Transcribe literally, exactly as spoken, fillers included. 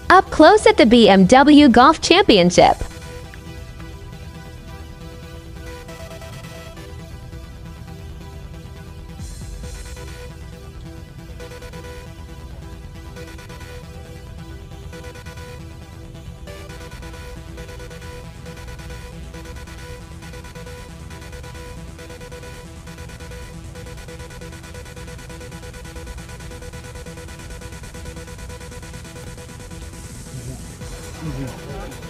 Up close at the B M W Golf Championship. Mhm.